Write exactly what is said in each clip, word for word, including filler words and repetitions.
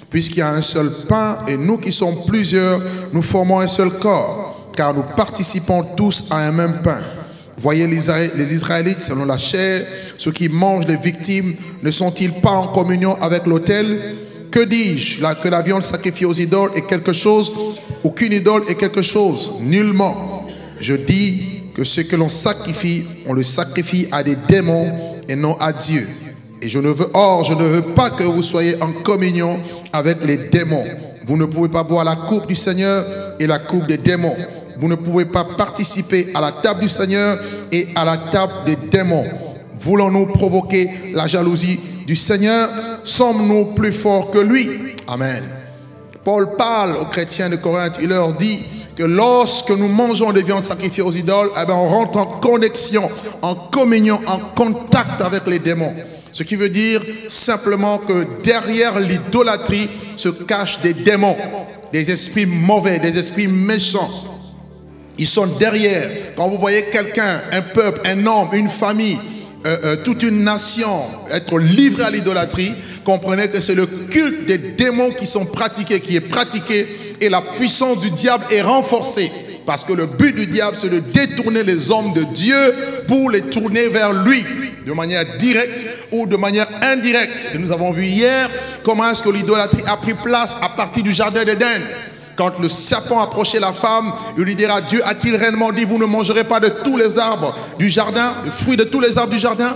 Puisqu'il y a un seul pain et nous qui sommes plusieurs, nous formons un seul corps, car nous participons tous à un même pain. Voyez les Israélites, selon la chair, ceux qui mangent les victimes, ne sont-ils pas en communion avec l'autel? Que dis-je? Que la viande sacrifiée aux idoles est quelque chose, ou qu'une idole est quelque chose? Nullement. Je dis que ce que l'on sacrifie, on le sacrifie à des démons et non à Dieu. Et je ne veux, or, je ne veux pas que vous soyez en communion avec les démons. Vous ne pouvez pas boire la coupe du Seigneur et la coupe des démons. Vous ne pouvez pas participer à la table du Seigneur et à la table des démons. Voulons-nous provoquer la jalousie du Seigneur? Sommes-nous plus forts que lui? Amen. Paul parle aux chrétiens de Corinthe. Il leur dit que lorsque nous mangeons des viandes sacrifiées aux idoles, eh bien on rentre en connexion, en communion, en contact avec les démons. Ce qui veut dire simplement que derrière l'idolâtrie se cachent des démons, des esprits mauvais, des esprits méchants. Ils sont derrière. Quand vous voyez quelqu'un, un peuple, un homme, une famille, euh, euh, toute une nation être livré à l'idolâtrie, comprenez que c'est le culte des démons qui sont pratiqués, qui est pratiqué, et la puissance du diable est renforcée. Parce que le but du diable, c'est de détourner les hommes de Dieu pour les tourner vers lui, de manière directe ou de manière indirecte. Et nous avons vu hier comment est-ce que l'idolâtrie a pris place à partir du jardin d'Éden. Quand le serpent approchait la femme, il lui dira: Dieu a-t-il réellement dit, vous ne mangerez pas de tous les arbres du jardin, des fruits de tous les arbres du jardin?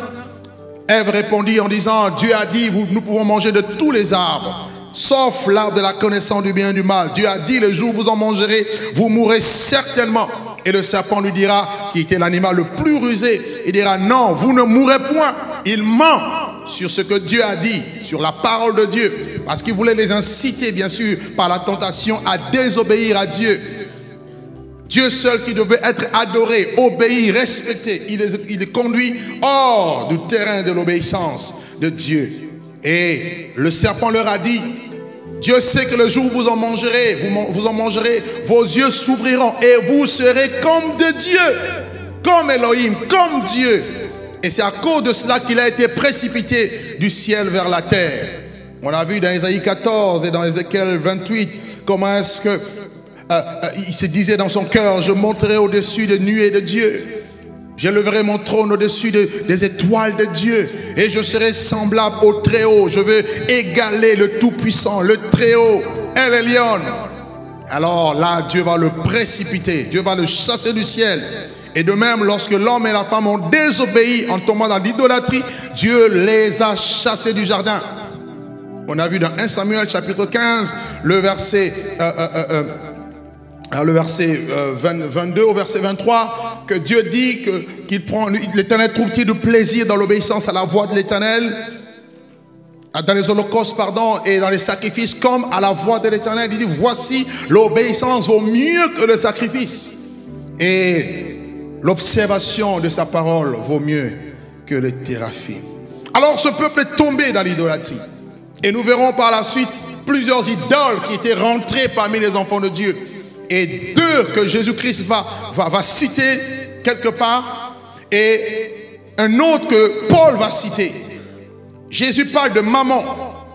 Ève répondit en disant: Dieu a dit, vous, nous pouvons manger de tous les arbres, sauf l'arbre de la connaissance du bien et du mal. Dieu a dit, le jour où vous en mangerez, vous mourrez certainement. Et le serpent lui dira, qui était l'animal le plus rusé, il dira: non, vous ne mourrez point. Il ment sur ce que Dieu a dit, sur la parole de Dieu, parce qu'il voulait les inciter, bien sûr, par la tentation, à désobéir à Dieu. Dieu seul qui devait être adoré, obéi, respecté, il est, il est conduit hors du terrain de l'obéissance de Dieu. Et le serpent leur a dit: Dieu sait que le jour où vous en mangerez, vous, vous en mangerez, vos yeux s'ouvriront et vous serez comme de Dieu, comme Elohim, comme Dieu. Et c'est à cause de cela qu'il a été précipité du ciel vers la terre. On a vu dans Ésaïe quatorze et dans Ézéchiel vingt-huit comment est-ce que euh, euh, il se disait dans son cœur: je monterai au-dessus des nuées de Dieu. J'élèverai mon trône au-dessus de, des étoiles de Dieu. Et je serai semblable au Très-Haut. Je veux égaler le Tout-Puissant, le Très-Haut, El Elyon. Alors là, Dieu va le précipiter. Dieu va le chasser du ciel. Et de même, lorsque l'homme et la femme ont désobéi en tombant dans l'idolâtrie, Dieu les a chassés du jardin. On a vu dans un Samuel chapitre quinze, le verset... Euh, euh, euh, Alors le verset vingt-deux au verset vingt-trois, que Dieu dit que qu'il prend, l'Éternel trouve-t-il de plaisir dans l'obéissance à la voix de l'Éternel, dans les holocaustes, pardon, et dans les sacrifices, comme à la voix de l'Éternel. Il dit: voici, l'obéissance vaut mieux que le sacrifice, et l'observation de sa parole vaut mieux que le téraphim. Alors ce peuple est tombé dans l'idolâtrie, et nous verrons par la suite plusieurs idoles qui étaient rentrées parmi les enfants de Dieu. Et deux que Jésus-Christ va, va, va citer quelque part, et un autre que Paul va citer. Jésus parle de maman.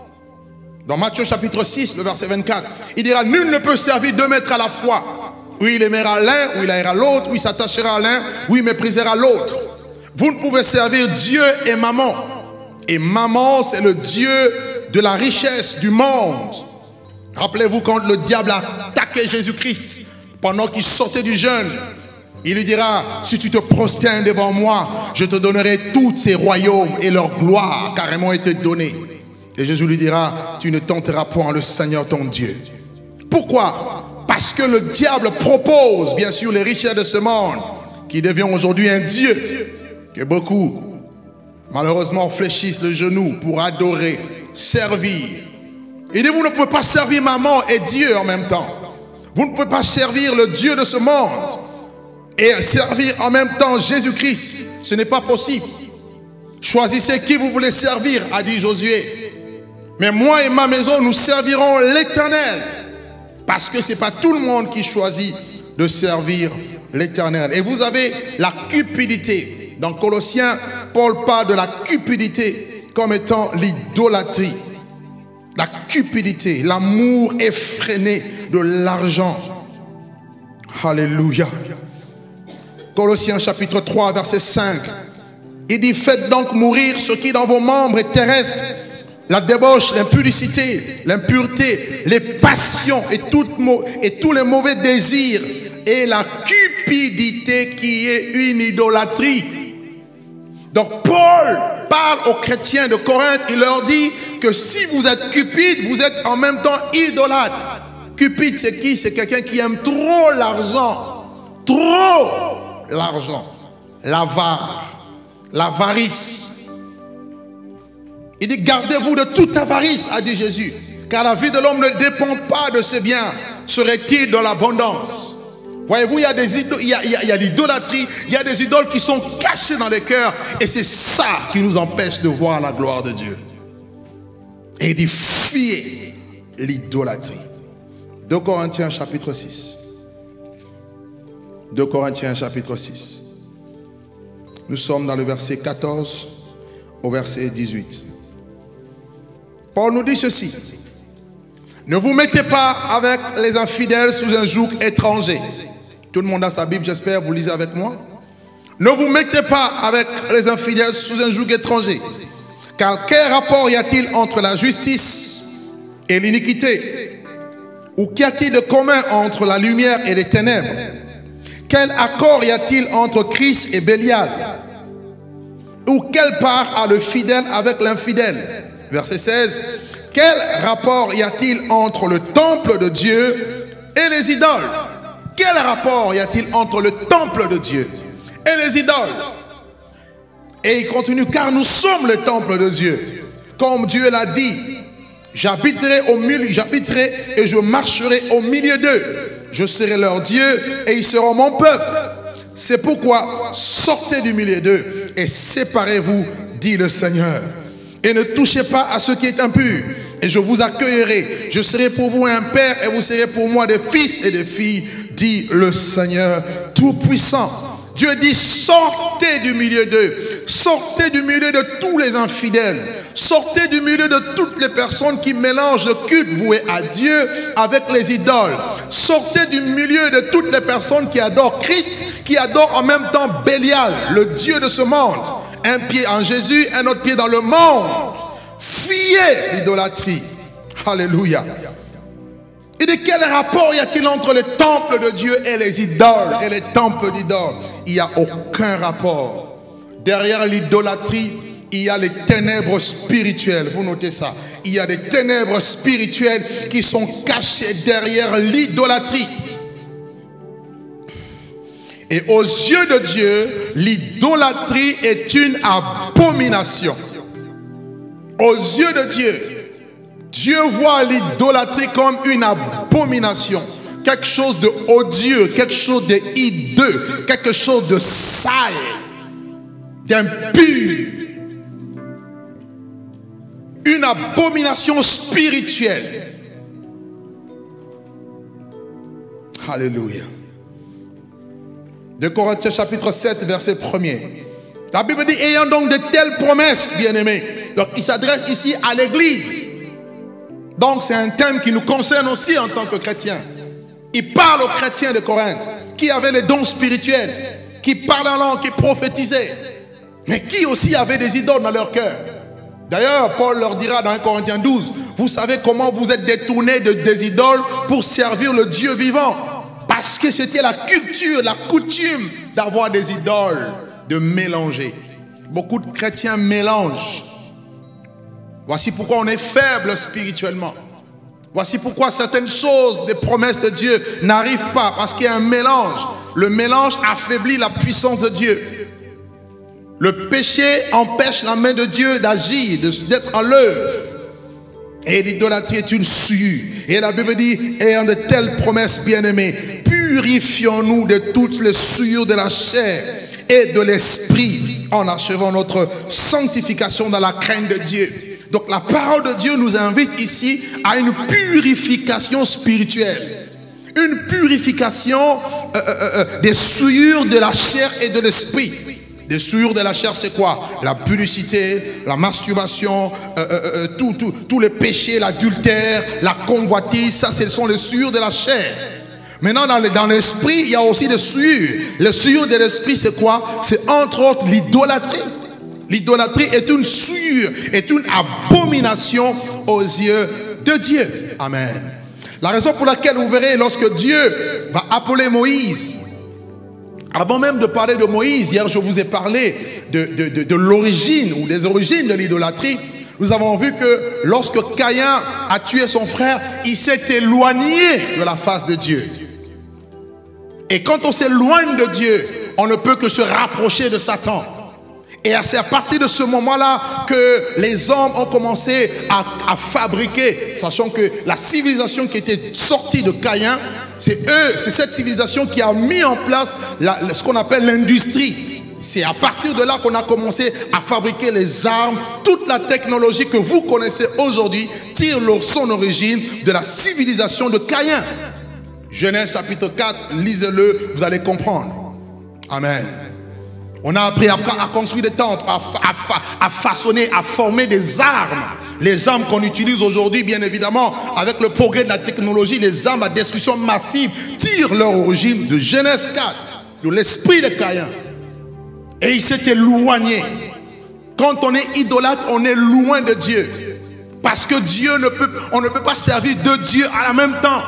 Dans Matthieu chapitre six, le verset vingt-quatre, il dira: nul ne peut servir deux maîtres à la fois. Ou il aimera l'un, ou il haïra l'autre, ou il s'attachera à l'un, ou il méprisera l'autre. Vous ne pouvez servir Dieu et maman. Et maman, c'est le Dieu de la richesse du monde. Rappelez-vous quand le diable a attaqué Jésus-Christ pendant qu'il sortait du jeûne. Il lui dira: si tu te prosternes devant moi, je te donnerai tous ces royaumes et leur gloire carrément été donnée. Et Jésus lui dira: tu ne tenteras point le Seigneur ton Dieu. Pourquoi? Parce que le diable propose bien sûr les richesses de ce monde, qui devient aujourd'hui un Dieu, que beaucoup malheureusement fléchissent le genou pour adorer, servir. Il dit: vous ne pouvez pas servir maman et Dieu en même temps. Vous ne pouvez pas servir le Dieu de ce monde et servir en même temps Jésus-Christ. Ce n'est pas possible. Choisissez qui vous voulez servir, a dit Josué. Mais moi et ma maison, nous servirons l'Éternel. Parce que ce n'est pas tout le monde qui choisit de servir l'Éternel. Et vous avez la cupidité. Dans Colossiens, Paul parle de la cupidité comme étant l'idolâtrie. la cupidité, l'amour effréné de l'argent. Alléluia. Colossiens chapitre trois, verset cinq. Il dit, faites donc mourir ce qui dans vos membres est terrestre, la débauche, l'impudicité, l'impureté, les passions et, toutes, et tous les mauvais désirs et la cupidité qui est une idolâtrie. Donc Paul parle aux chrétiens de Corinthe, il leur dit que si vous êtes cupide, vous êtes en même temps idolâtre. Cupide, c'est qui? C'est quelqu'un qui aime trop l'argent. Trop l'argent. L'avare. L'avarice. Il dit, gardez-vous de toute avarice, a dit Jésus. Car la vie de l'homme ne dépend pas de ses biens. Serait-il dans l'abondance? Voyez-vous, il y a des idoles, il y a, il y a, il y a l'idolâtrie, il y a des idoles qui sont cachées dans les cœurs. Et c'est ça qui nous empêche de voir la gloire de Dieu. Et il dit, fuyez l'idolâtrie. deux Corinthiens chapitre six. deux Corinthiens chapitre six. Nous sommes dans le verset quatorze au verset dix-huit. Paul nous dit ceci. Ne vous mettez pas avec les infidèles sous un joug étranger. Tout le monde a sa Bible, j'espère, vous lisez avec moi. Ne vous mettez pas avec les infidèles sous un joug étranger. Car quel rapport y a-t-il entre la justice et l'iniquité? Ou qu'y a-t-il de commun entre la lumière et les ténèbres? Quel accord y a-t-il entre Christ et Bélial? Ou quelle part a le fidèle avec l'infidèle? Verset seize. Quel rapport y a-t-il entre le temple de Dieu et les idoles? Quel rapport y a-t-il entre le temple de Dieu et les idoles? Et il continue, car nous sommes le temple de Dieu. Comme Dieu l'a dit, j'habiterai au milieu, j'habiterai et je marcherai au milieu d'eux. Je serai leur Dieu et ils seront mon peuple. C'est pourquoi sortez du milieu d'eux et séparez-vous, dit le Seigneur. Et ne touchez pas à ce qui est impur. Et je vous accueillerai. Je serai pour vous un père et vous serez pour moi des fils et des filles, dit le Seigneur Tout-Puissant. Dieu dit, sortez du milieu d'eux. Sortez du milieu de tous les infidèles. Sortez du milieu de toutes les personnes qui mélangent le culte voué à Dieu avec les idoles. Sortez du milieu de toutes les personnes qui adorent Christ, qui adorent en même temps Bélial, le Dieu de ce monde. Un pied en Jésus, un autre pied dans le monde. Fuyez l'idolâtrie. Alléluia. Et de quel rapport y a-t-il entre les temples de Dieu et les idoles et les temples d'idoles? Il n'y a aucun rapport. Derrière l'idolâtrie, il y a les ténèbres spirituelles. Vous notez ça. Il y a des ténèbres spirituelles qui sont cachées derrière l'idolâtrie. Et aux yeux de Dieu, l'idolâtrie est une abomination. Aux yeux de Dieu, Dieu voit l'idolâtrie comme une abomination. Quelque chose de odieux, quelque chose de hideux, quelque chose de sale, d'impur. Une abomination spirituelle. Alléluia. deux Corinthiens chapitre sept, verset premier. La Bible dit, ayant donc de telles promesses, bien-aimés. Donc il s'adresse ici à l'église. Donc c'est un thème qui nous concerne aussi en tant que chrétiens. Il parle aux chrétiens de Corinthe, qui avaient les dons spirituels, qui parlaient en langue, qui prophétisaient, mais qui aussi avaient des idoles dans leur cœur. D'ailleurs, Paul leur dira dans un Corinthiens douze, vous savez comment vous êtes détournés de, des idoles pour servir le Dieu vivant. Parce que c'était la culture, la coutume d'avoir des idoles, de mélanger. Beaucoup de chrétiens mélangent. Voici pourquoi on est faible spirituellement. Voici pourquoi certaines choses, des promesses de Dieu n'arrivent pas. Parce qu'il y a un mélange. Le mélange affaiblit la puissance de Dieu. Le péché empêche la main de Dieu d'agir, d'être en l'œuvre. Et l'idolâtrie est une souillure. Et la Bible dit, ayant de telles promesses, bien-aimés, purifions-nous de toutes les souillures de la chair et de l'esprit, en achevant notre sanctification dans la crainte de Dieu. Donc la parole de Dieu nous invite ici à une purification spirituelle. Une purification euh, euh, euh, des souillures de la chair et de l'esprit. Des souillures de la chair, c'est quoi? La publicité, la masturbation, euh, euh, euh, tous tout, tout les péchés, l'adultère, la convoitise, ça ce sont les souillures de la chair. Maintenant, dans l'esprit, il y a aussi des souillures. Les souillures de l'esprit, c'est quoi? C'est entre autres l'idolâtrie. L'idolâtrie est une souillure, est une abomination aux yeux de Dieu. Amen. La raison pour laquelle vous verrez, lorsque Dieu va appeler Moïse, avant même de parler de Moïse, hier je vous ai parlé de, de, de, de l'origine ou des origines de l'idolâtrie. Nous avons vu que lorsque Caïn a tué son frère, il s'est éloigné de la face de Dieu. Et quand on s'éloigne de Dieu, on ne peut que se rapprocher de Satan. Et c'est à partir de ce moment-là que les hommes ont commencé à, à fabriquer, sachant que la civilisation qui était sortie de Caïn, c'est eux, c'est cette civilisation qui a mis en place la, ce qu'on appelle l'industrie. C'est à partir de là qu'on a commencé à fabriquer les armes. Toute la technologie que vous connaissez aujourd'hui tire son origine de la civilisation de Caïn. Genèse chapitre quatre, lisez-le, vous allez comprendre. Amen. On a appris à, à construire des tentes, à, à, à façonner, à former des armes. Les armes qu'on utilise aujourd'hui, bien évidemment, avec le progrès de la technologie, les armes à destruction massive tirent leur origine de Genèse quatre, de l'esprit de Caïn. Et il s'est éloigné. Quand on est idolâtre, on est loin de Dieu. Parce que Dieu ne peut, on ne peut pas servir deux dieux à la même temps.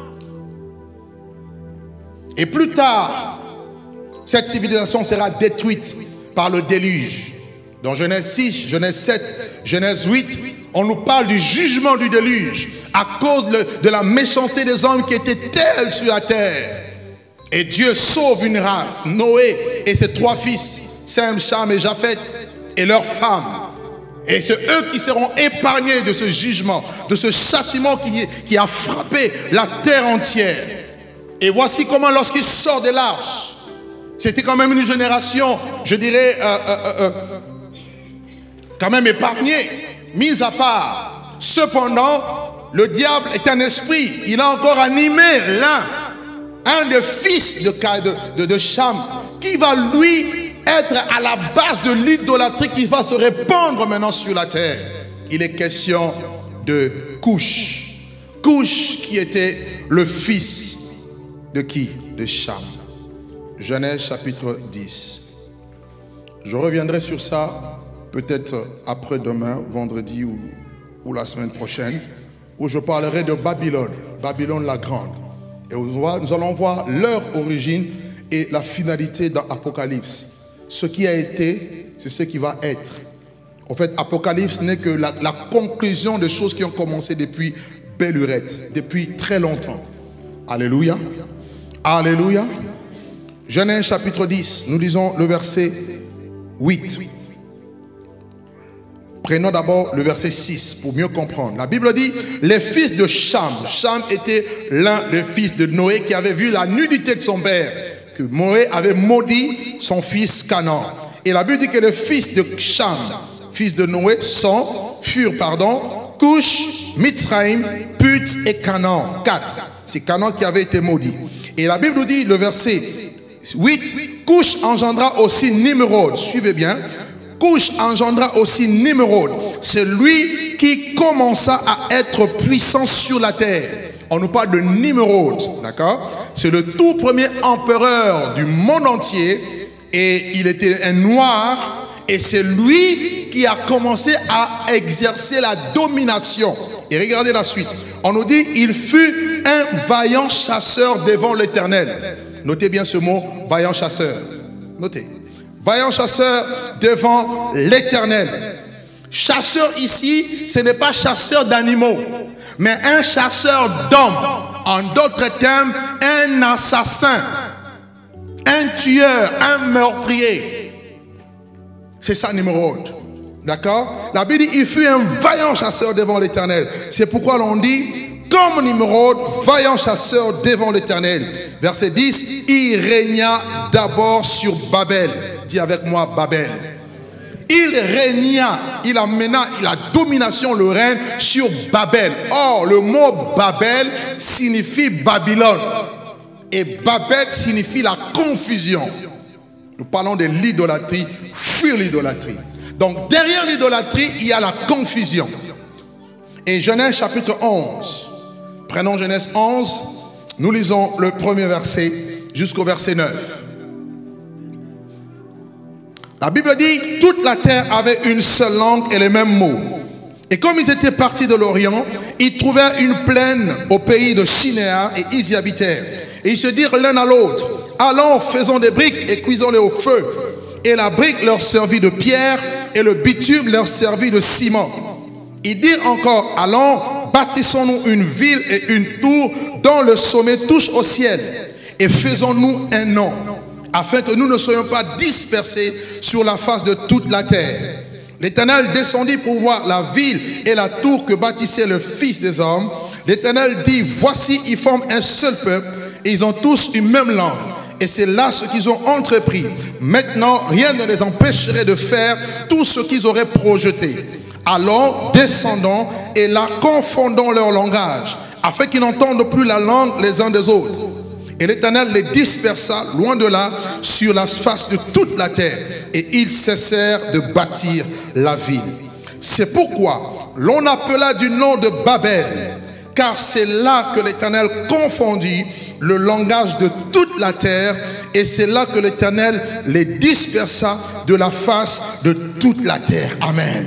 Et plus tard, cette civilisation sera détruite par le déluge. Dans Genèse six, Genèse sept, Genèse huit, on nous parle du jugement du déluge à cause de, de la méchanceté des hommes qui étaient tels sur la terre. Et Dieu sauve une race, Noé et ses trois fils, Sem, Cham et Japheth, et leurs femmes. Et c'est eux qui seront épargnés de ce jugement, de ce châtiment qui, qui a frappé la terre entière. Et voici comment lorsqu'ils sortent de l'arche, c'était quand même une génération, je dirais, euh, euh, euh, quand même épargnée, mise à part. Cependant, le diable est un esprit. Il a encore animé l'un, un des fils de, de, de, de Cham, qui va lui être à la base de l'idolâtrie qui va se répandre maintenant sur la terre. Il est question de Couche. Couche qui était le fils de qui? De Cham. Genèse chapitre dix. Je reviendrai sur ça peut-être après-demain, vendredi ou, ou la semaine prochaine, où je parlerai de Babylone, Babylone la grande. Et nous allons voir leur origine et la finalité dans Apocalypse. Ce qui a été, c'est ce qui va être. En fait, Apocalypse n'est que la, la conclusion des choses qui ont commencé depuis belle lurette, depuis très longtemps. Alléluia. Alléluia. Genèse chapitre dix, nous lisons le verset huit. Prenons d'abord le verset six pour mieux comprendre. La Bible dit, les fils de Cham. Cham était l'un des fils de Noé qui avait vu la nudité de son père. Que Noé avait maudit son fils Canaan. Et la Bible dit que les fils de Cham, fils de Noé, sont, furent, pardon, Couche, Mitzraïm, Put et Canaan. Quatre. C'est Canaan qui avait été maudit. Et la Bible nous dit, le verset huit, Couche engendra aussi Nimrod. Suivez bien. Couche engendra aussi Nimrod. C'est lui qui commença à être puissant sur la terre. On nous parle de Nimrod, d'accord? C'est le tout premier empereur du monde entier. Et il était un noir. Et c'est lui qui a commencé à exercer la domination. Et regardez la suite. On nous dit, il fut un vaillant chasseur devant l'Éternel. Notez bien ce mot, vaillant chasseur. Notez. Vaillant chasseur devant l'Éternel. Chasseur ici, ce n'est pas chasseur d'animaux, mais un chasseur d'hommes. En d'autres termes, un assassin, un tueur, un meurtrier. C'est ça Nimrod. D'accord? La Bible dit, il fut un vaillant chasseur devant l'Éternel. C'est pourquoi l'on dit, comme Nimrod, vaillant chasseur devant l'Éternel. Verset dix, il régna d'abord sur Babel. Dis avec moi, Babel. Il régna, il amena la domination, le règne sur Babel. Or, le mot Babel signifie Babylone. Et Babel signifie la confusion. Nous parlons de l'idolâtrie, fuir l'idolâtrie. Donc derrière l'idolâtrie, il y a la confusion. Et Genèse chapitre onze, prenons Genèse onze, nous lisons le premier verset jusqu'au verset neuf. La Bible dit, toute la terre avait une seule langue et les mêmes mots. Et comme ils étaient partis de l'Orient, ils trouvèrent une plaine au pays de Shinéar et ils y habitèrent. Et ils se dirent l'un à l'autre, allons, faisons des briques et cuisons-les au feu. Et la brique leur servit de pierre et le bitume leur servit de ciment. Ils dirent encore, allons, bâtissons-nous une ville et une tour dont le sommet touche au ciel. Et faisons-nous un nom, afin que nous ne soyons pas dispersés sur la face de toute la terre. L'Éternel descendit pour voir la ville et la tour que bâtissait le Fils des hommes. L'Éternel dit, voici, ils forment un seul peuple et ils ont tous une même langue. Et c'est là ce qu'ils ont entrepris. Maintenant, rien ne les empêcherait de faire tout ce qu'ils auraient projeté. Allons, descendons et là confondons leur langage, afin qu'ils n'entendent plus la langue les uns des autres. Et l'Éternel les dispersa loin de là sur la face de toute la terre. Et ils cessèrent de bâtir la ville. C'est pourquoi l'on appela du nom de Babel, car c'est là que l'Éternel confondit le langage de toute la terre, et c'est là que l'Éternel les dispersa de la face de toute la terre. Amen.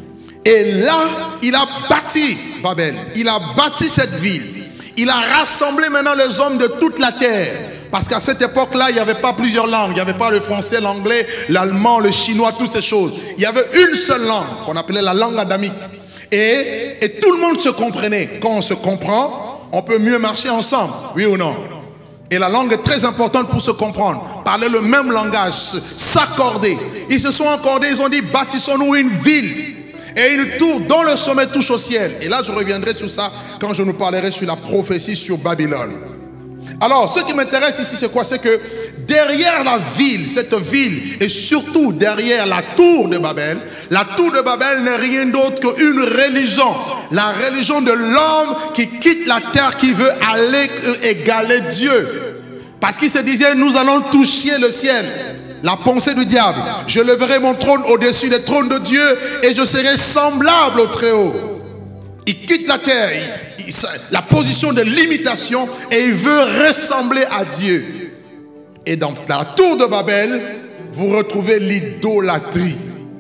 Et là, il a bâti Babel, il a bâti cette ville. Il a rassemblé maintenant les hommes de toute la terre. Parce qu'à cette époque-là, il n'y avait pas plusieurs langues. Il n'y avait pas le français, l'anglais, l'allemand, le chinois, toutes ces choses. Il y avait une seule langue qu'on appelait la langue adamique. Et, et tout le monde se comprenait. Quand on se comprend, on peut mieux marcher ensemble. Oui ou non? Et la langue est très importante pour se comprendre. Parler le même langage, s'accorder. Ils se sont accordés, ils ont dit, bâtissons-nous une ville et une tour dont le sommet touche au ciel. Et là, je reviendrai sur ça quand je nous parlerai sur la prophétie sur Babylone. Alors, ce qui m'intéresse ici, c'est quoi? C'est que derrière la ville, cette ville, et surtout derrière la tour de Babel, la tour de Babel n'est rien d'autre qu'une religion. La religion de l'homme qui quitte la terre, qui veut aller égaler Dieu. Parce qu'il se disait, nous allons toucher le ciel. La pensée du diable, je leverai mon trône au-dessus des trônes de Dieu et je serai semblable au Très-Haut. Il quitte la terre, il, il, la position de limitation, et il veut ressembler à Dieu. Et dans la tour de Babel, vous retrouvez l'idolâtrie.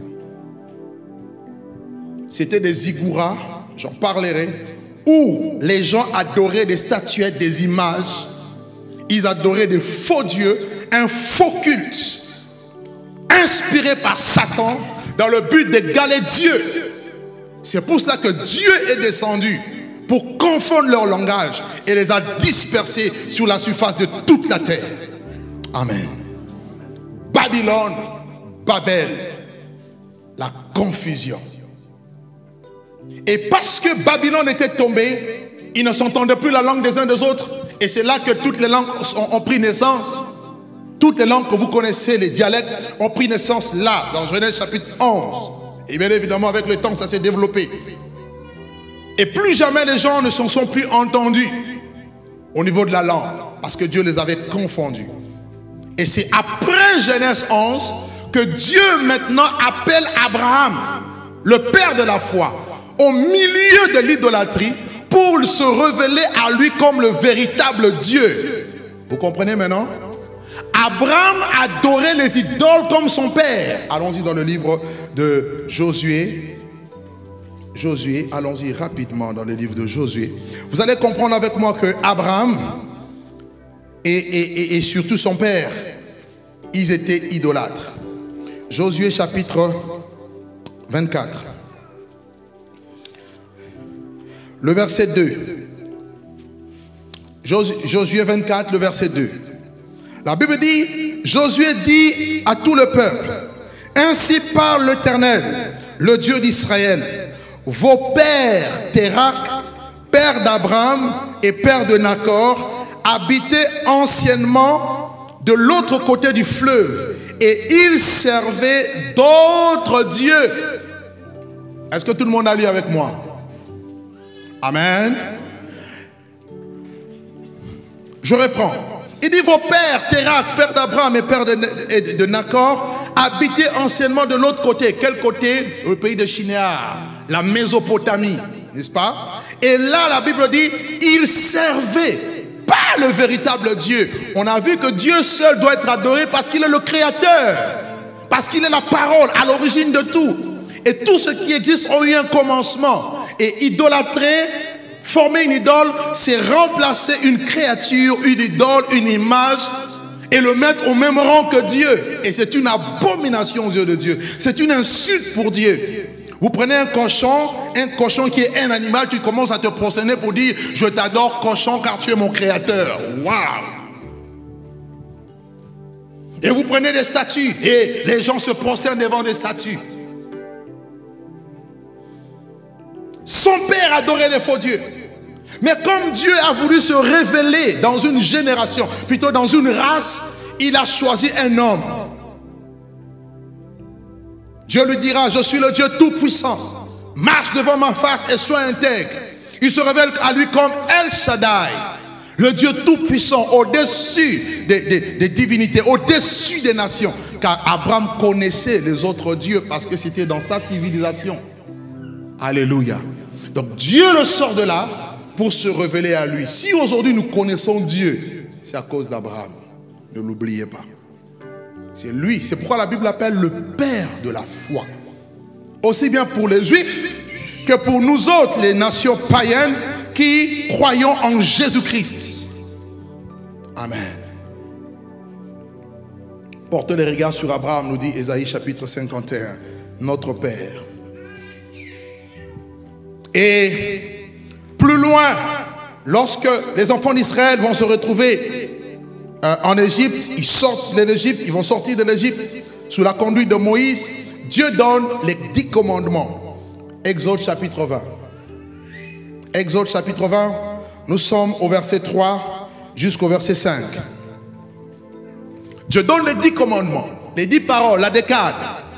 C'était des zigouras, j'en parlerai, où les gens adoraient des statuettes, des images. Ils adoraient des faux dieux, un faux culte, inspiré par Satan dans le but d'égaler Dieu. C'est pour cela que Dieu est descendu pour confondre leur langage et les a dispersés sur la surface de toute la terre. Amen. Babylone, Babel, la confusion. Et parce que Babylone était tombée, ils ne s'entendaient plus la langue des uns des autres. Et c'est là que toutes les langues ont, ont pris naissance. Toutes les langues que vous connaissez, les dialectes, ont pris naissance là, dans Genèse chapitre onze. Et bien évidemment, avec le temps, ça s'est développé. Et plus jamais les gens ne s'en sont plus entendus au niveau de la langue, parce que Dieu les avait confondus. Et c'est après Genèse onze que Dieu maintenant appelle Abraham, le père de la foi, au milieu de l'idolâtrie, pour se révéler à lui comme le véritable Dieu. Vous comprenez maintenant? Abraham adorait les idoles comme son père. Allons-y dans le livre de Josué. Josué, allons-y rapidement dans le livre de Josué. Vous allez comprendre avec moi que Abraham et, et, et, et surtout son père, ils étaient idolâtres. Josué chapitre vingt-quatre. Le verset deux. Josué vingt-quatre, le verset deux. La Bible dit, Josué dit à tout le peuple, ainsi parle l'Éternel, le Dieu d'Israël. Vos pères, Térak, père d'Abraham et père de Nacor, habitaient anciennement de l'autre côté du fleuve et ils servaient d'autres dieux. Est-ce que tout le monde a lu avec moi? Amen. Je reprends. Il dit, vos pères, Térak, père d'Abraham et père de, de, de Nacor, habitaient anciennement de l'autre côté. Quel côté? Le pays de Shinéar, la Mésopotamie, n'est-ce pas? Et là, la Bible dit, ils servaient pas le véritable Dieu. On a vu que Dieu seul doit être adoré parce qu'il est le créateur, parce qu'il est la parole à l'origine de tout. Et tout ce qui existe ont eu un commencement. Et idolâtrer, former une idole, c'est remplacer une créature, une idole, une image, et le mettre au même rang que Dieu. Et c'est une abomination aux yeux de Dieu. C'est une insulte pour Dieu. Vous prenez un cochon, un cochon qui est un animal, tu commences à te prosterner pour dire, je t'adore cochon car tu es mon créateur. Waouh! Et vous prenez des statues, et les gens se prosternent devant des statues. Son père adorait les faux dieux. Mais comme Dieu a voulu se révéler dans une génération, plutôt dans une race, il a choisi un homme. Dieu lui dira, je suis le Dieu tout-puissant. Marche devant ma face et sois intègre. Il se révèle à lui comme El Shaddai, le Dieu tout-puissant, au-dessus des, des, des divinités, au-dessus des nations. Car Abraham connaissait les autres dieux parce que c'était dans sa civilisation. Alléluia. Donc Dieu le sort de là pour se révéler à lui. Si aujourd'hui nous connaissons Dieu, c'est à cause d'Abraham. Ne l'oubliez pas. C'est lui. C'est pourquoi la Bible l'appelle le père de la foi. Aussi bien pour les Juifs que pour nous autres, les nations païennes qui croyons en Jésus-Christ. Amen. Portez les regards sur Abraham, nous dit Ésaïe chapitre cinquante et un. Notre Père. Et plus loin, lorsque les enfants d'Israël vont se retrouver euh, en Égypte, ils sortent de l'Égypte, ils vont sortir de l'Égypte sous la conduite de Moïse, Dieu donne les dix commandements. Exode chapitre vingt. Exode chapitre vingt, nous sommes au verset trois jusqu'au verset cinq. Dieu donne les dix commandements, les dix paroles, la décade,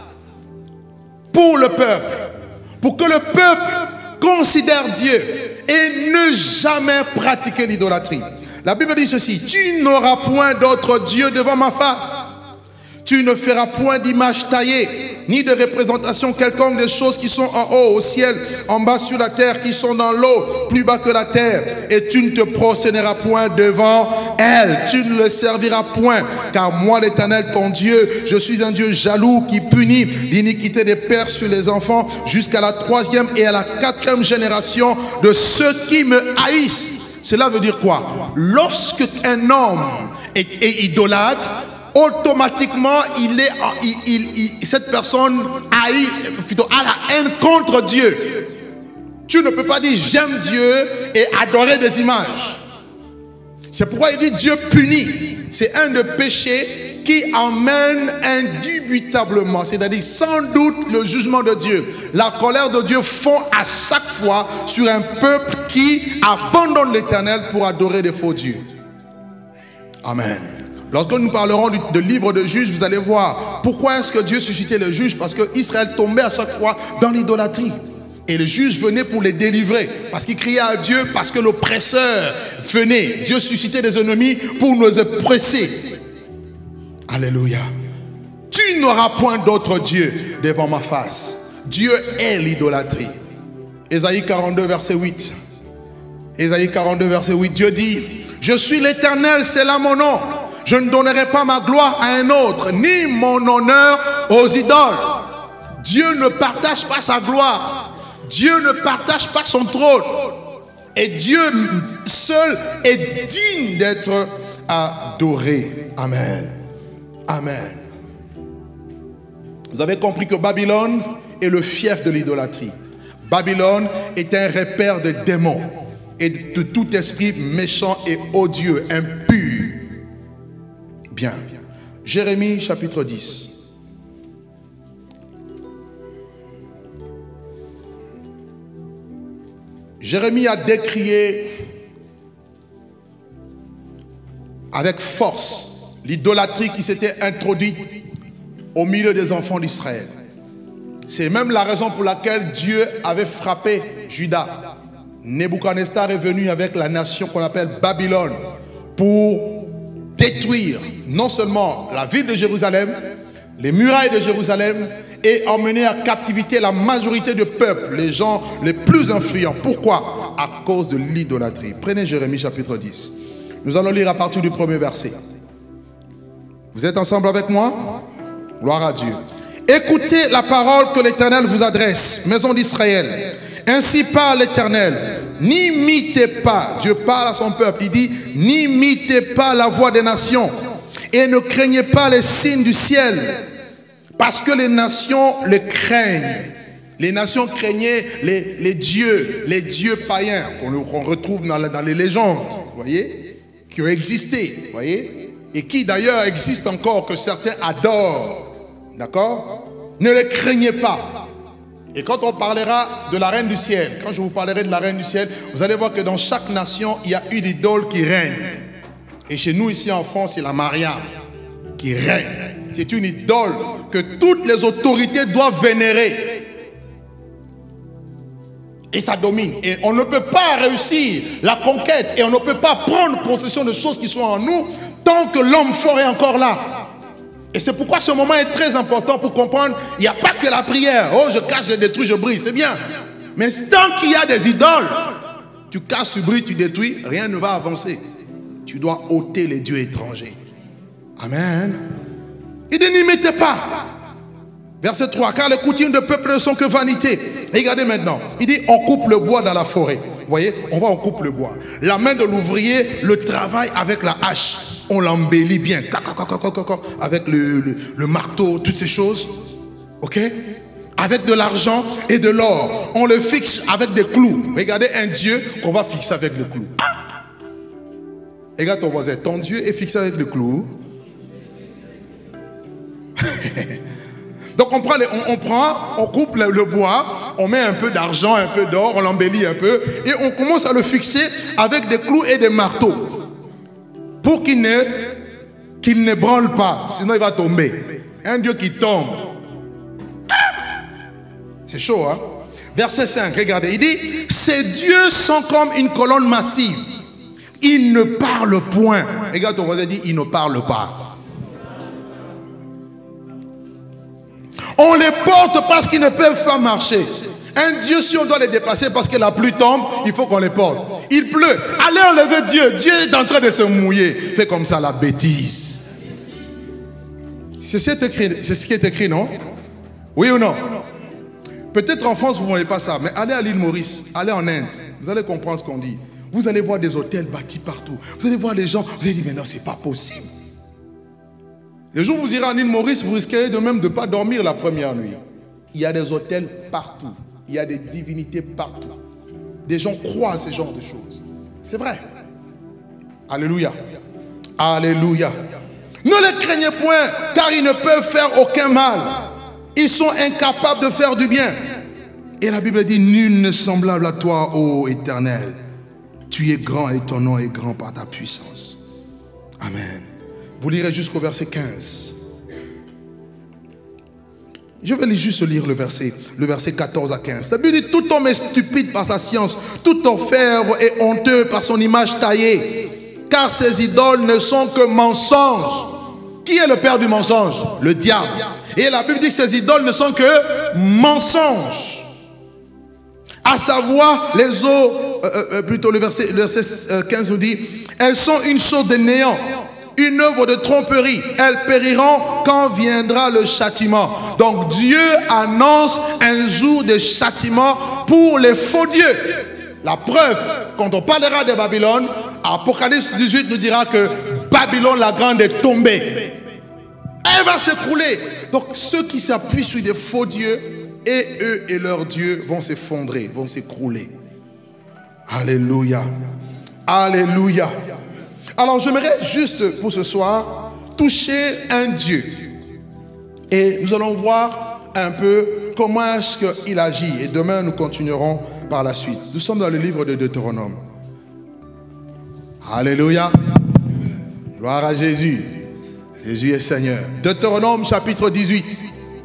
pour le peuple, pour que le peuple considère Dieu et ne jamais pratiquer l'idolâtrie. La Bible dit ceci, tu n'auras point d'autre Dieu devant ma face. Tu ne feras point d'image taillée, ni de représentation quelconque des choses qui sont en haut au ciel, en bas sur la terre, qui sont dans l'eau, plus bas que la terre. Et tu ne te prosterneras point devant elles. Tu ne le serviras point, car moi l'Éternel ton Dieu, je suis un Dieu jaloux qui punit l'iniquité des pères sur les enfants jusqu'à la troisième et à la quatrième génération de ceux qui me haïssent. Cela veut dire quoi? Lorsque un homme est, est idolâtre, automatiquement, il est, il, il, il, cette personne haït, plutôt a la haine contre Dieu. Tu ne peux pas dire j'aime Dieu et adorer des images. C'est pourquoi il dit Dieu punit. C'est un des péchés qui emmène indubitablement, c'est-à-dire sans doute le jugement de Dieu. La colère de Dieu fond à chaque fois sur un peuple qui abandonne l'Éternel pour adorer des faux dieux. Amen. Lorsque nous parlerons du, du livre de Juges, vous allez voir pourquoi est-ce que Dieu suscitait les juges. Parce que Israël tombait à chaque fois dans l'idolâtrie. Et les juges venaient pour les délivrer. Parce qu'ils criaient à Dieu, parce que l'oppresseur venait. Dieu suscitait des ennemis pour nous oppresser. Alléluia. Tu n'auras point d'autre Dieu devant ma face. Dieu est l'idolâtrie. Ésaïe quarante-deux, verset huit. Ésaïe quarante-deux, verset huit. Dieu dit, je suis l'Éternel, c'est là mon nom. Je ne donnerai pas ma gloire à un autre, ni mon honneur aux idoles. Dieu ne partage pas sa gloire. Dieu ne partage pas son trône. Et Dieu seul est digne d'être adoré. Amen. Amen. Vous avez compris que Babylone est le fief de l'idolâtrie. Babylone est un repère de démons et de tout esprit méchant et odieux, impur. Bien. Jérémie chapitre dix. Jérémie a décrié avec force l'idolâtrie qui s'était introduite au milieu des enfants d'Israël. C'est même la raison pour laquelle Dieu avait frappé Juda. Nebuchadnezzar est venu avec la nation qu'on appelle Babylone pour détruire non seulement la ville de Jérusalem, les murailles de Jérusalem, et emmener à captivité la majorité du peuple, les gens les plus influents. Pourquoi? À cause de l'idolâtrie. Prenez Jérémie chapitre dix. Nous allons lire à partir du premier verset. Vous êtes ensemble avec moi? Gloire à Dieu. Écoutez la parole que l'Éternel vous adresse, maison d'Israël. Ainsi parle l'Éternel. N'imitez pas, Dieu parle à son peuple, il dit, n'imitez pas la voix des nations et ne craignez pas les signes du ciel, parce que les nations les craignent. Les nations craignaient les, les dieux, les dieux païens qu'on qu'on retrouve dans, dans les légendes, vous voyez, qui ont existé, vous voyez, et qui d'ailleurs existent encore, que certains adorent, d'accord? Ne les craignez pas. Et quand on parlera de la reine du ciel, quand je vous parlerai de la reine du ciel, vous allez voir que dans chaque nation, il y a une idole qui règne. Et chez nous, ici en France, c'est la Maria qui règne. C'est une idole que toutes les autorités doivent vénérer. Et ça domine. Et on ne peut pas réussir la conquête et on ne peut pas prendre possession de choses qui sont en nous tant que l'homme fort est encore là. Et c'est pourquoi ce moment est très important pour comprendre, il n'y a pas que la prière. Oh, je cache, je détruis, je brise, c'est bien. Mais tant qu'il y a des idoles, tu casses, tu brises, tu détruis, rien ne va avancer. Tu dois ôter les dieux étrangers. Amen. Il dit, n'imitez pas. Verset trois, car les coutumes de peuple ne sont que vanité. Et regardez maintenant, il dit, on coupe le bois dans la forêt. Vous voyez, on va, on coupe le bois. La main de l'ouvrier le travaille avec la hache. On l'embellit bien, avec le, le, le marteau, toutes ces choses. Ok? Avec de l'argent et de l'or. On le fixe avec des clous. Regardez un Dieu qu'on va fixer avec le clou. Regarde ton voisin, ton Dieu est fixé avec le clou. Donc on prend, les, on, on prend, on coupe le, le bois, on met un peu d'argent, un peu d'or, on l'embellit un peu, et on commence à le fixer avec des clous et des marteaux. Pour qu'il ne, qu'il ne branle pas, sinon il va tomber. Un Dieu qui tombe. C'est chaud, hein? Verset cinq, regardez, il dit, ces dieux sont comme une colonne massive. Ils ne parlent point. Regarde ton voisin, dit, ils ne parlent pas. On les porte parce qu'ils ne peuvent pas marcher. Un Dieu, si on doit les déplacer parce que la pluie tombe, il faut qu'on les porte. Il pleut. Allez enlever Dieu. Dieu est en train de se mouiller. Fait comme ça la bêtise. C'est ce qui est écrit, non? Oui ou non? Peut-être en France, vous ne voyez pas ça. Mais allez à l'île Maurice, allez en Inde. Vous allez comprendre ce qu'on dit. Vous allez voir des hôtels bâtis partout. Vous allez voir les gens. Vous allez dire, mais non, c'est pas possible. Le jour où vous irez en île Maurice, vous risquerez de même de ne pas dormir la première nuit. Il y a des hôtels partout. Il y a des divinités partout. Des gens croient à ce genre de choses. C'est vrai. Alléluia. Alléluia. Ne les craignez point, car ils ne peuvent faire aucun mal. Ils sont incapables de faire du bien. Et la Bible dit, nul n'est semblable à toi, ô Éternel. Tu es grand et ton nom est grand par ta puissance. Amen. Vous lirez jusqu'au verset quinze. Je vais juste lire le verset, le verset quatorze à quinze. La Bible dit, tout homme est stupide par sa science, tout orfèvre est honteux par son image taillée, car ces idoles ne sont que mensonges. Qui est le père du mensonge? Le diable. Et la Bible dit que ces idoles ne sont que mensonges. À savoir, les eaux, euh, euh, plutôt le verset, le verset quinze nous dit, elles sont une chose de néant, une œuvre de tromperie. Elles périront quand viendra le châtiment. Donc Dieu annonce un jour de châtiment pour les faux dieux. La preuve, quand on parlera de Babylone, Apocalypse dix-huit nous dira que Babylone la grande est tombée. Elle va s'écrouler. Donc ceux qui s'appuient sur des faux dieux, et eux et leurs dieux vont s'effondrer, vont s'écrouler. Alléluia. Alléluia. Alors j'aimerais juste pour ce soir toucher un Dieu. Et nous allons voir un peu comment est-ce qu'il agit. Et demain nous continuerons par la suite. Nous sommes dans le livre de Deutéronome. Alléluia. Gloire à Jésus. Jésus est Seigneur. Deutéronome chapitre dix-huit.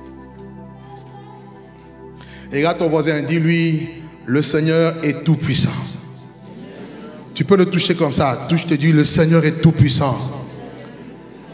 Et regarde ton voisin, dis-lui, le Seigneur est tout puissant. Tu peux le toucher comme ça. Touche, te dis, le Seigneur est tout puissant.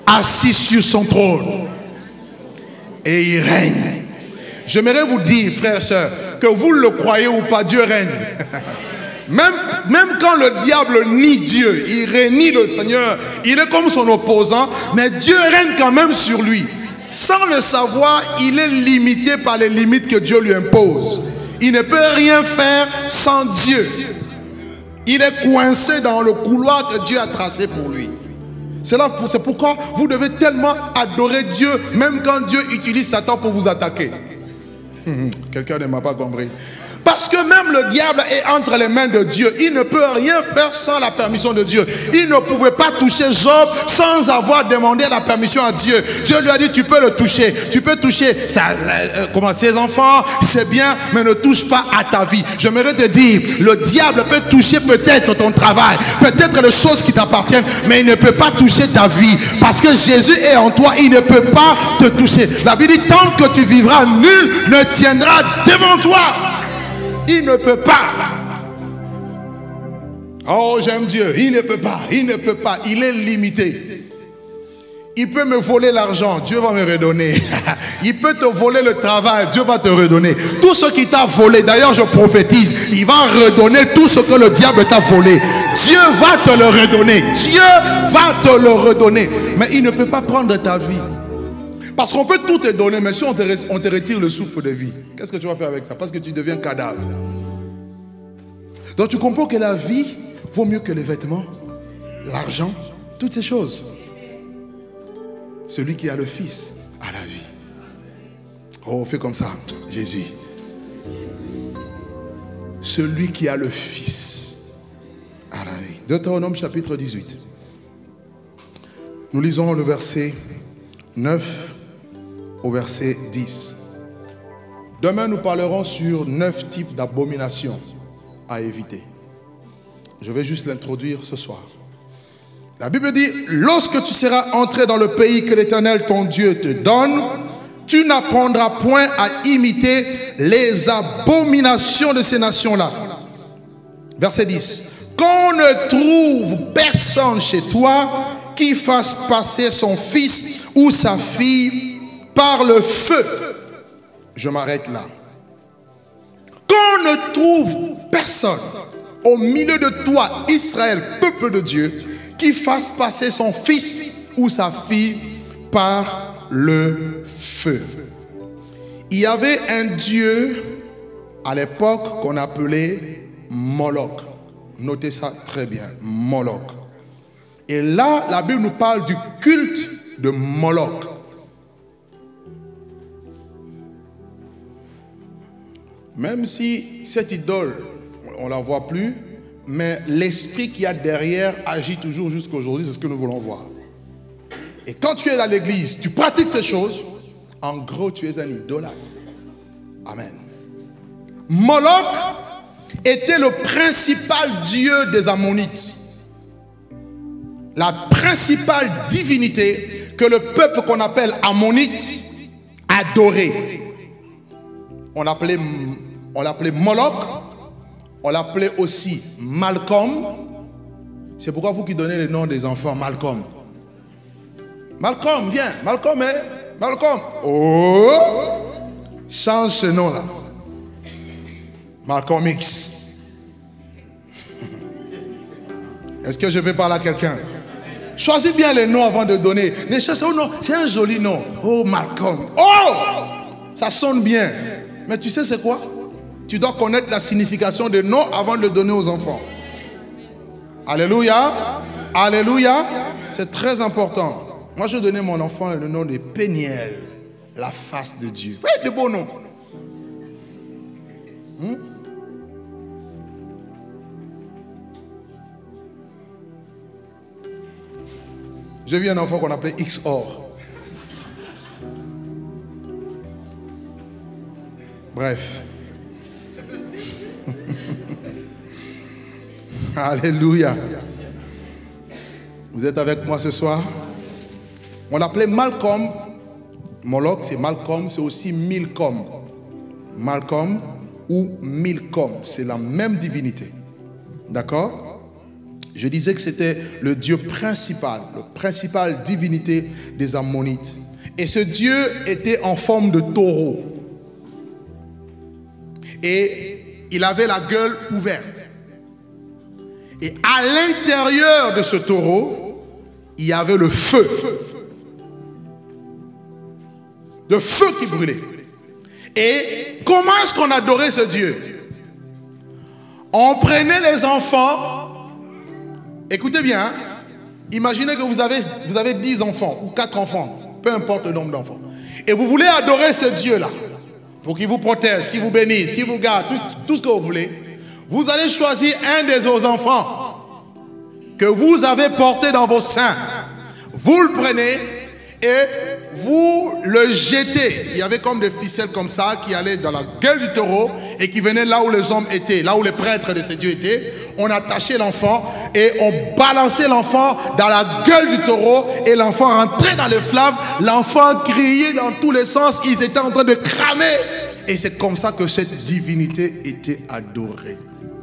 assis sur son trône. Et il règne. J'aimerais vous dire, frères et sœurs, que vous le croyez ou pas, Dieu règne. Même, même quand le diable nie Dieu, il renie le Seigneur, il est comme son opposant, mais Dieu règne quand même sur lui. Sans le savoir, il est limité par les limites que Dieu lui impose. Il ne peut rien faire sans Dieu. Il est coincé dans le couloir que Dieu a tracé pour lui. C'est pourquoi vous devez tellement adorer Dieu, même quand Dieu utilise Satan pour vous attaquer. Quelqu'un ne m'a pas compris. Parce que même le diable est entre les mains de Dieu. Il ne peut rien faire sans la permission de Dieu. Il ne pouvait pas toucher Job sans avoir demandé la permission à Dieu. Dieu lui a dit, tu peux le toucher. Tu peux toucher sa, euh, comment, ses enfants, c'est bien, mais ne touche pas à ta vie. J'aimerais te dire, le diable peut toucher peut-être ton travail, peut-être les choses qui t'appartiennent, mais il ne peut pas toucher ta vie. Parce que Jésus est en toi, il ne peut pas te toucher. La Bible dit, tant que tu vivras, nul ne tiendra devant toi. Il ne peut pas. Oh, j'aime Dieu. Il ne peut pas. Il ne peut pas. Il est limité. Il peut me voler l'argent. Dieu va me redonner. Il peut te voler le travail. Dieu va te redonner. Tout ce qui t'a volé, d'ailleurs je prophétise, il va redonner tout ce que le diable t'a volé. Dieu va te le redonner. Dieu va te le redonner. Mais il ne peut pas prendre ta vie. Parce qu'on peut tout te donner, mais si on te, on te retire le souffle de vie, qu'est-ce que tu vas faire avec ça? Parce que tu deviens cadavre. Donc tu comprends que la vie vaut mieux que les vêtements, l'argent, toutes ces choses. Celui qui a le Fils a la vie. Oh, on fait comme ça, Jésus. Celui qui a le Fils a la vie. Deutéronome chapitre dix-huit. Nous lisons le verset neuf au verset dix. Demain, nous parlerons sur neuf types d'abominations à éviter. Je vais juste l'introduire ce soir. La Bible dit, lorsque tu seras entré dans le pays que l'Éternel ton Dieu te donne, tu n'apprendras point à imiter les abominations de ces nations-là. Verset dix. Qu'on ne trouve personne chez toi qui fasse passer son fils ou sa fille par le feu. Je m'arrête là. Qu'on ne trouve personne au milieu de toi, Israël, peuple de Dieu, qui fasse passer son fils ou sa fille par le feu. Il y avait un dieu à l'époque qu'on appelait Moloch. Notez ça très bien, Moloch. Et là, la Bible nous parle du culte de Moloch. Même si cette idole, on ne la voit plus, mais l'esprit qu'il y a derrière agit toujours jusqu'à aujourd'hui, c'est ce que nous voulons voir. Et quand tu es à l'église, tu pratiques ces choses, en gros, tu es un idolâtre. Amen. Moloch était le principal dieu des Ammonites. La principale divinité que le peuple qu'on appelle Ammonite adorait. On l'appelait on l'appelait Moloch, on l'appelait aussi Malcolm. C'est pourquoi vous qui donnez les noms des enfants, Malcolm. Malcolm, viens, Malcolm, hein? Malcolm. Oh, change ce nom-là. Malcolm X. Est-ce que je vais parler à quelqu'un? Choisis bien les noms avant de donner. Ne cherchez pas, oh non, c'est un joli nom. Oh, Malcolm. Oh, ça sonne bien. Mais tu sais c'est quoi? Tu dois connaître la signification des noms avant de le donner aux enfants. Alléluia. Alléluia. C'est très important. Moi, je donnais mon enfant le nom de Péniel, la face de Dieu. Oui, des beaux noms. Hmm? J'ai vu un enfant qu'on appelait X O R. Bref. Alléluia. Vous êtes avec moi ce soir? On l'appelait Malcolm. Moloch, c'est Malcolm, c'est aussi Milcom. Malcolm ou Milcom, c'est la même divinité. D'accord? Je disais que c'était le Dieu principal, la principale divinité des Ammonites. Et ce Dieu était en forme de taureau. Et il avait la gueule ouverte. Et à l'intérieur de ce taureau, il y avait le feu. Le feu qui brûlait. Et comment est-ce qu'on adorait ce Dieu? On prenait les enfants. Écoutez bien, hein, imaginez que vous avez, vous avez dix enfants ou quatre enfants, peu importe le nombre d'enfants. Et vous voulez adorer ce Dieu-là, pour qu'il vous protège, qu'il vous bénisse, qu'il vous garde, tout, tout ce que vous voulez. Vous allez choisir un de vos enfants que vous avez porté dans vos seins. Vous le prenez et vous le jetez. Il y avait comme des ficelles comme ça qui allaient dans la gueule du taureau et qui venaient là où les hommes étaient, là où les prêtres de ces dieux étaient. On attachait l'enfant et on balançait l'enfant dans la gueule du taureau et l'enfant rentrait dans les flammes. L'enfant criait dans tous les sens. Ils étaient en train de cramer. Et c'est comme ça que cette divinité était adorée.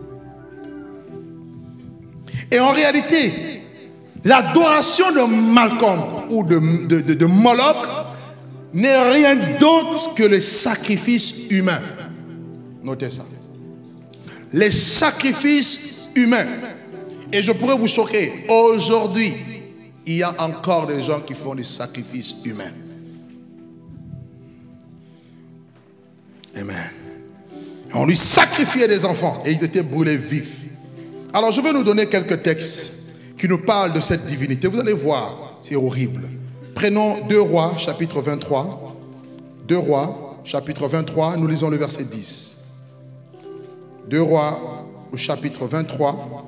Et en réalité, l'adoration de Malcolm ou de, de, de, de Moloch n'est rien d'autre que le sacrifice humain. Notez ça. Les sacrifices humains. Et je pourrais vous choquer. Aujourd'hui, il y a encore des gens qui font des sacrifices humains. Amen. On lui sacrifiait des enfants et ils étaient brûlés vifs. Alors je vais nous donner quelques textes qui nous parlent de cette divinité. Vous allez voir, c'est horrible. Prenons deux Rois, chapitre vingt-trois. deux Rois, chapitre vingt-trois, nous lisons le verset dix. deux Rois, au chapitre vingt-trois,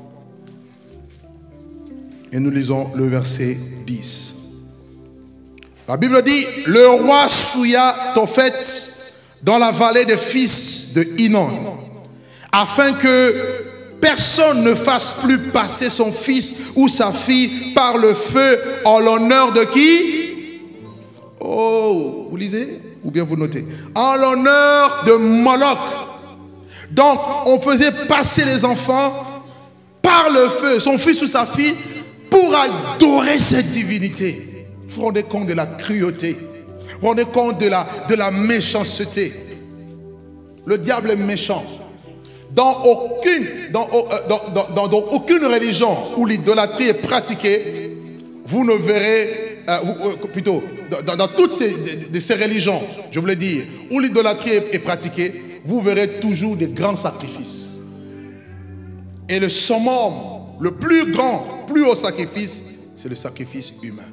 et nous lisons le verset dix. La Bible dit, le roi souilla Tophet dans la vallée des fils de Hinnom, afin que personne ne fasse plus passer son fils ou sa fille par le feu en l'honneur de qui? Oh, vous lisez? Ou bien vous notez? En l'honneur de Moloch. Donc, on faisait passer les enfants par le feu, son fils ou sa fille, pour adorer cette divinité. Vous vous rendez compte de la cruauté? Vous vous rendez compte de la, de la méchanceté? Le diable est méchant. Dans aucune, dans, dans, dans, dans, dans aucune religion où l'idolâtrie est pratiquée, vous ne verrez, euh, vous, euh, plutôt, dans, dans toutes ces, de, de ces religions, je voulais dire, où l'idolâtrie est, est pratiquée, vous verrez toujours des grands sacrifices. Et le summum, le plus grand, plus haut sacrifice, c'est le sacrifice humain.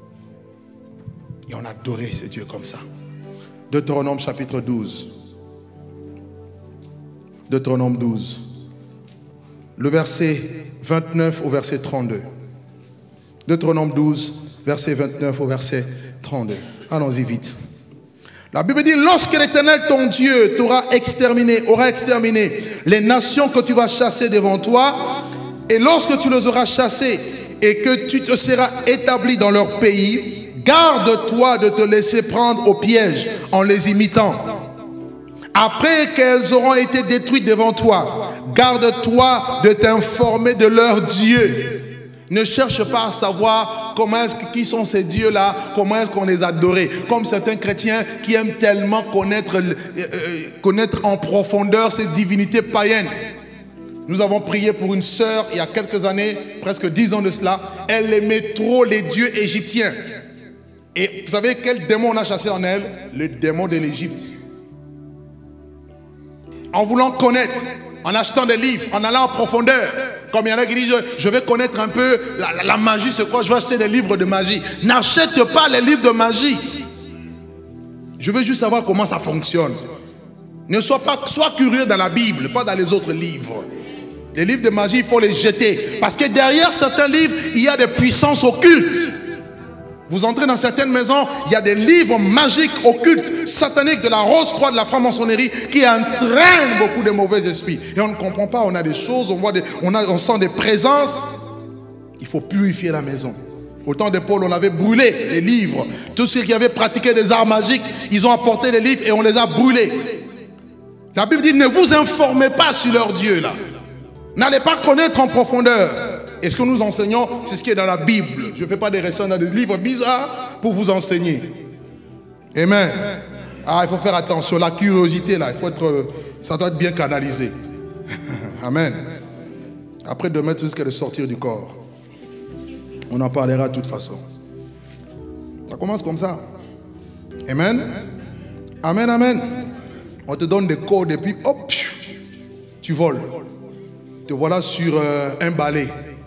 Et on adorait ce Dieu comme ça. Deutéronome chapitre douze. Deutéronome douze. Le verset vingt-neuf au verset trente-deux. Deutéronome douze, verset vingt-neuf au verset trente-deux. Allons-y vite. La Bible dit, lorsque l'Éternel ton Dieu t'aura exterminé, aura exterminé les nations que tu vas chasser devant toi, et lorsque tu les auras chassées et que tu te seras établi dans leur pays, garde-toi de te laisser prendre au piège en les imitant. Après qu'elles auront été détruites devant toi, garde-toi de t'informer de leur Dieu. Ne cherche pas à savoir comment est-ce, qui sont ces dieux-là, comment est-ce qu'on les adorait. Comme certains chrétiens qui aiment tellement connaître, euh, connaître en profondeur ces divinités païennes. Nous avons prié pour une sœur il y a quelques années, presque dix ans de cela. Elle aimait trop les dieux égyptiens. Et vous savez quel démon on a chassé en elle? Le démon de l'Égypte. En voulant connaître, en achetant des livres, en allant en profondeur. Comme il y en a qui disent, je vais connaître un peu la, la, la magie, c'est quoi? Je vais acheter des livres de magie. N'achète pas les livres de magie. Je veux juste savoir comment ça fonctionne. Ne sois pas, sois curieux dans la Bible, pas dans les autres livres. Les livres de magie, il faut les jeter. Parce que derrière certains livres, il y a des puissances occultes. Vous entrez dans certaines maisons, il y a des livres magiques, occultes, sataniques, de la rose-croix, de la franc-maçonnerie, qui entraînent beaucoup de mauvais esprits. Et on ne comprend pas, on a des choses, on, voit des, on, a, on sent des présences. Il faut purifier la maison. Au temps de Paul, on avait brûlé les livres. Tous ceux qui avaient pratiqué des arts magiques, ils ont apporté les livres et on les a brûlés. La Bible dit, ne vous informez pas sur leur Dieu là. N'allez pas connaître en profondeur. Et ce que nous enseignons, c'est ce qui est dans la Bible. Je ne fais pas des recherches dans des livres bizarres pour vous enseigner. Amen. Ah, il faut faire attention. La curiosité, là, il faut être, ça doit être bien canalisé. Amen. Après demain, tout ce qui est de sortir du corps. On en parlera de toute façon. Ça commence comme ça. Amen. Amen, amen. On te donne des codes et puis hop, tu voles. Te voilà sur euh, un balai.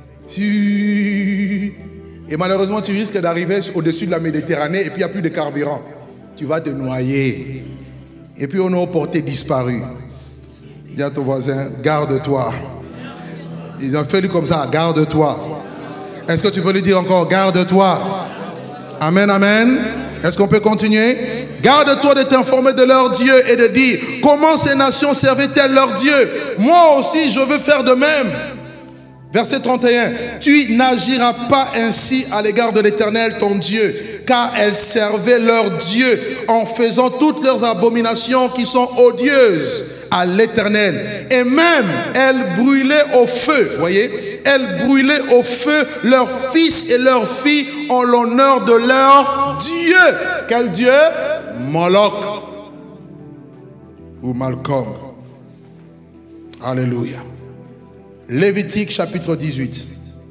Et malheureusement, tu risques d'arriver au-dessus de la Méditerranée et puis il n'y a plus de carburant. Tu vas te noyer. Et puis on a porté disparu. Dis à ton voisin, garde-toi. Ils ont fait lui comme ça, garde-toi. Est-ce que tu peux lui dire encore, garde-toi? Amen, amen. Est-ce qu'on peut continuer? Garde-toi de t'informer de leur Dieu et de dire, comment ces nations servaient-elles leur Dieu? Moi aussi, je veux faire de même. Verset trente et un. Tu n'agiras pas ainsi à l'égard de l'Éternel, ton Dieu, car elles servaient leur Dieu en faisant toutes leurs abominations qui sont odieuses à l'Éternel. Et même, elles brûlaient au feu, voyez, elles brûlaient au feu leurs fils et leurs filles en l'honneur de leur Dieu. Quel Dieu? Moloch ou Malcolm. Alléluia. Lévitique chapitre dix-huit.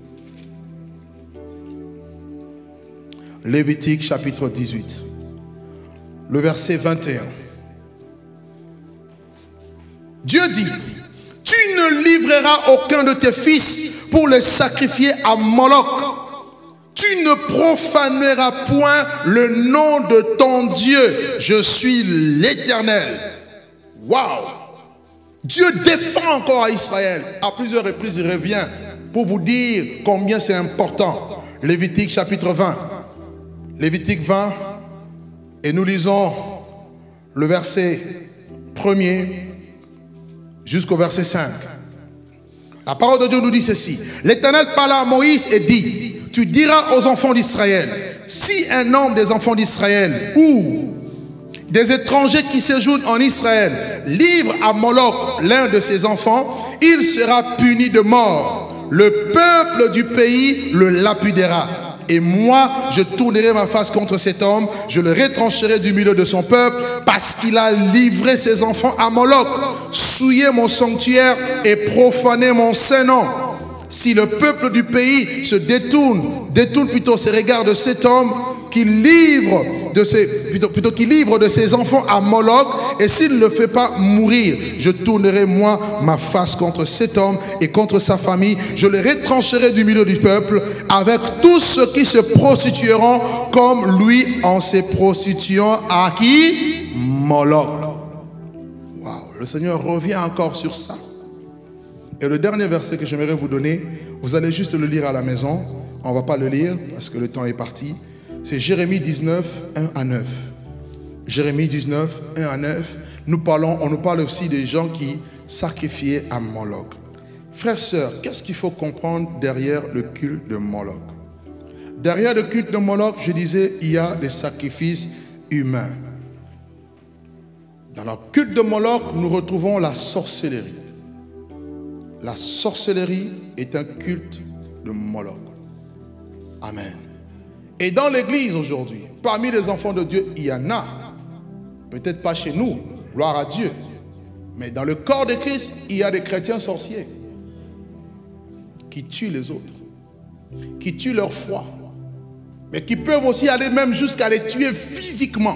Lévitique chapitre dix-huit. Le verset vingt et un. Dieu dit, tu ne livreras aucun de tes fils pour les sacrifier à Moloch. Tu ne profaneras point le nom de ton Dieu. Je suis l'Éternel. Waouh! Dieu défend encore à Israël. À plusieurs reprises, il revient pour vous dire combien c'est important. Lévitique chapitre vingt. Lévitique vingt. Et nous lisons le verset premier jusqu'au verset cinq. La parole de Dieu nous dit ceci. L'Éternel parla à Moïse et dit, tu diras aux enfants d'Israël, si un homme des enfants d'Israël ou des étrangers qui séjournent en Israël livre à Moloch l'un de ses enfants, il sera puni de mort. Le peuple du pays le lapidera. Et moi, je tournerai ma face contre cet homme, je le retrancherai du milieu de son peuple, parce qu'il a livré ses enfants à Moloch, souillé mon sanctuaire et profané mon saint nom. Si le peuple du pays se détourne, détourne plutôt ses regards de cet homme, qu'il livre de ses, plutôt, plutôt qu'il livre de ses enfants à Moloch, et s'il ne le fait pas mourir, je tournerai moi ma face contre cet homme et contre sa famille. Je le retrancherai du milieu du peuple avec tous ceux qui se prostitueront comme lui en se prostituant à qui? Moloch. Waouh, le Seigneur revient encore sur ça. Et le dernier verset que j'aimerais vous donner, vous allez juste le lire à la maison. On ne va pas le lire parce que le temps est parti. C'est Jérémie dix-neuf, un à neuf. Jérémie dix-neuf, un à neuf. Nous parlons, on nous parle aussi des gens qui sacrifiaient à Moloch. Frères, sœurs, qu'est-ce qu'il faut comprendre derrière le culte de Moloch? Derrière le culte de Moloch, je disais, il y a des sacrifices humains. Dans le culte de Moloch, nous retrouvons la sorcellerie. La sorcellerie est un culte de Moloch. Amen. Et dans l'église aujourd'hui, parmi les enfants de Dieu, il y en a. Peut-être pas chez nous, gloire à Dieu. Mais dans le corps de Christ, il y a des chrétiens sorciers qui tuent les autres, qui tuent leur foi, mais qui peuvent aussi aller même jusqu'à les tuer physiquement.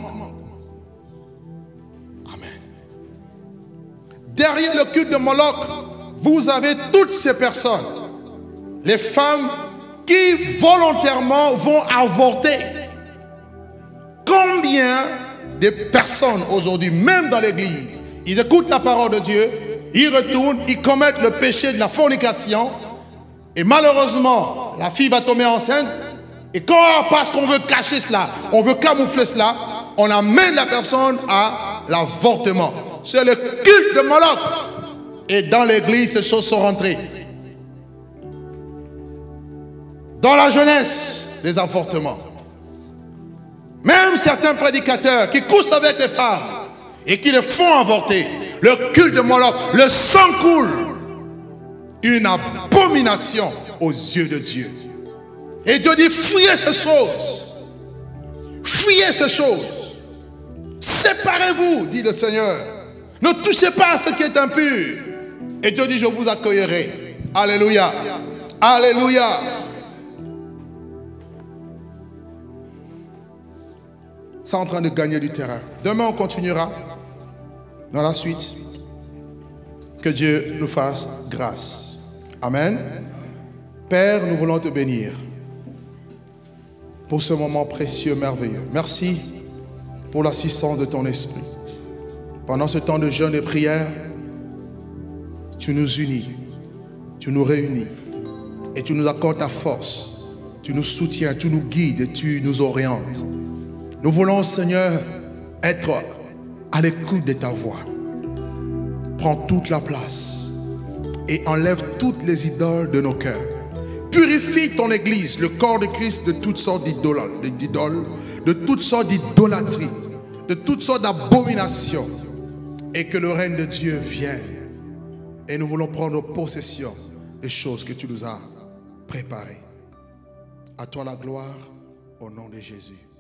Amen. Derrière le culte de Moloch, vous avez toutes ces personnes, les femmes qui volontairement vont avorter. Combien de personnes aujourd'hui, même dans l'église, ils écoutent la parole de Dieu, ils retournent, ils commettent le péché de la fornication, et malheureusement, la fille va tomber enceinte, et quand, parce qu'on veut cacher cela, on veut camoufler cela, on amène la personne à l'avortement. C'est le culte de Moloch. Et dans l'église, ces choses sont rentrées. Dans la jeunesse, les avortements. Même certains prédicateurs qui couchent avec les femmes et qui les font avorter. Le culte de Moloch, le sang coule. Une abomination aux yeux de Dieu. Et Dieu dit, fuyez ces choses. Fuyez ces choses. Séparez-vous, dit le Seigneur. Ne touchez pas à ce qui est impur. Et Dieu dit, je vous accueillerai. Alléluia. Alléluia. C'est en train de gagner du terrain. Demain, on continuera dans la suite. Que Dieu nous fasse grâce. Amen. Père, nous voulons te bénir pour ce moment précieux, merveilleux. Merci pour l'assistance de ton esprit. Pendant ce temps de jeûne et prière, tu nous unis, tu nous réunis et tu nous accordes ta force. Tu nous soutiens, tu nous guides et tu nous orientes. Nous voulons, Seigneur, être à l'écoute de ta voix. Prends toute la place et enlève toutes les idoles de nos cœurs. Purifie ton église, le corps de Christ, de toutes sortes d'idoles, de toutes sortes d'idolâtries, de toutes sortes d'abominations, et que le règne de Dieu vienne. Et nous voulons prendre possession des choses que tu nous as préparées. À toi la gloire, au nom de Jésus.